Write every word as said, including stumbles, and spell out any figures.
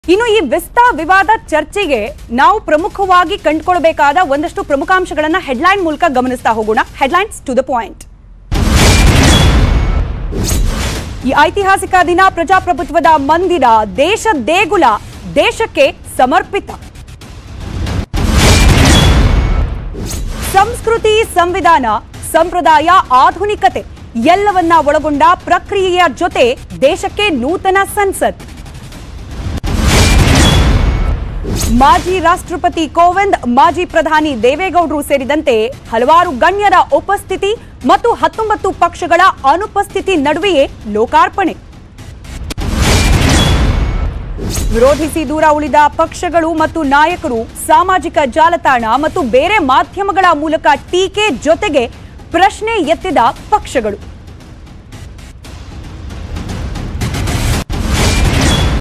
ಇನ್ನು ಈ ವಿಸ್ತಾ ವಿವಾದ ಚರ್ಚೆಗೆ ನಾವು ಪ್ರಮುಖವಾಗಿ ಕಂಡುಕೊಳ್ಳಬೇಕಾದ ಒಂದಷ್ಟು ಪ್ರಮುಖಾಂಶಗಳನ್ನು ಹೆಡ್ಲೈನ್ ಮೂಲಕ ಗಮನಿಸ್ತಾ ಹೋಗೋಣ. Headlines to the point. ಈ ಐತಿಹಾಸಿಕ ದಿನ ಪ್ರಜಾಪ್ರಭುತ್ವದ ಮಂದಿರ, ದೇಶ ದೇಗುಲ, ದೇಶಕ್ಕೆ ಸಮರ್ಪಿತ. ಸಂಸ್ಕೃತಿ, ಸಂವಿಧಾನ, ಸಂಪ್ರದಾಯ, ಆಧುನಿಕತೆ ಎಲ್ಲವನ್ನ ಒಳಗೊಂಡ ಪ್ರಕ್ರಿಯೆಯ ಜೊತೆ ದೇಶಕ್ಕೆ ನೂತನ ಸಂಸತ್. ಮಾಜಿ ರಾಷ್ಟ್ರಪತಿ ಕೋವಿಂದ್, ಮಾಜಿ ಪ್ರಧಾನಿ ದೇವೇಗೌಡರು ಸೇರಿದಂತೆ ಹಲವಾರು ಗಣ್ಯರ ಉಪಸ್ಥಿತಿ ಮತ್ತು ಹತ್ತೊಂಬತ್ತು ಪಕ್ಷಗಳ ಅನುಪಸ್ಥಿತಿ ನಡುವೆಯೇ ಲೋಕಾರ್ಪಣೆ. ವಿರೋಧಿಸಿ ದೂರ ಉಳಿದ ಪಕ್ಷಗಳು ಮತ್ತು ನಾಯಕರು ಸಾಮಾಜಿಕ ಜಾಲತಾಣ ಮತ್ತು ಬೇರೆ ಮಾಧ್ಯಮಗಳ ಮೂಲಕ ಟೀಕೆ ಜೊತೆಗೆ ಪ್ರಶ್ನೆ ಎತ್ತಿದ ಪಕ್ಷಗಳು.